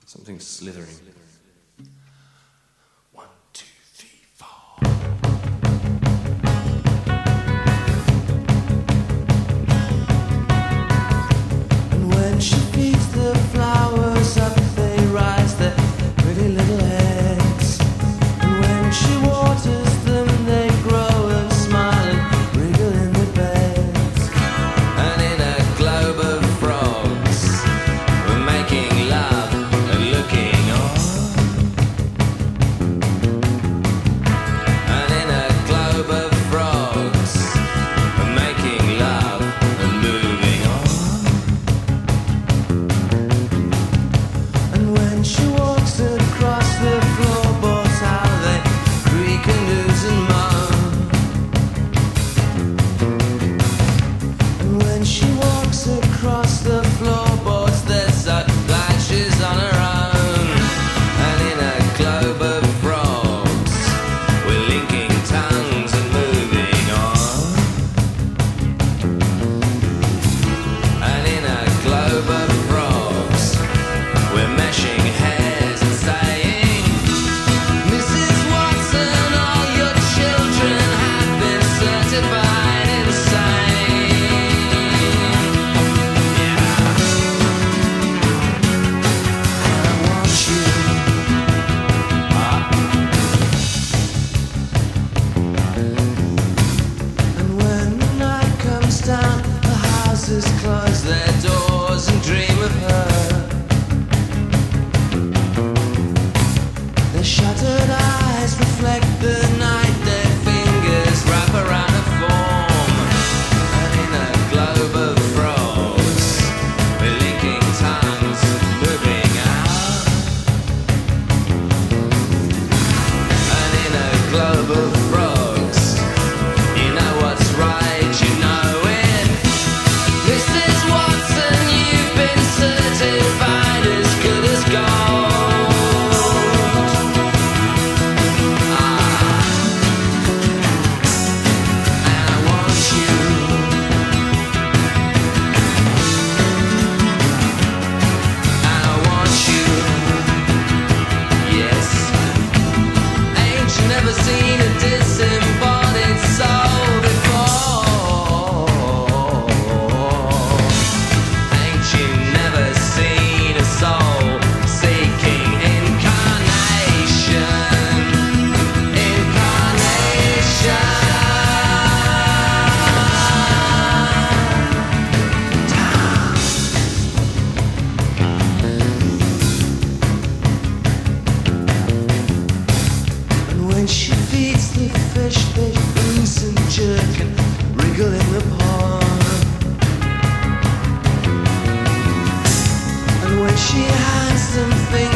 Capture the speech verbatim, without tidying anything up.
Something slithering. One, two, three, four. And when she feeds the flowers up, they rise their pretty little heads. And when she waters them, they grow and smile and wriggle in their beds. And in a globe of frogs, we're making love and looking on. And in a globe of frogs, we're making love and moving on. And when she walks across the floorboards, how they creak and ooze and moan. And when she walks across the floorboards, they're so glad she's on her own. And in a globe of frogs, we're linking tongues and moving on. And in a globe of frogs, we're meshing hairs and saying, Missus Watson, all your children have been certified insane. Yeah. And I want you. And when the night comes down, the houses close their doors and dream of her. Their shuttered eyes reflect the night, their fingers wrap around a form. And in a globe of frogs, we're linking tongues, moving out. And in a globe of frogs, you know what's right, you know it. Missus Watson, you've been certified as good as gold. Ah. And I want you. And I want you. Yes. Ain't you never seen a disembodied soul before? Ain't you never seen a soul seeking incarnation? Incarnation. And when she feeds the fish, they ooze and jerk and wriggle in the pond. And when she hands them things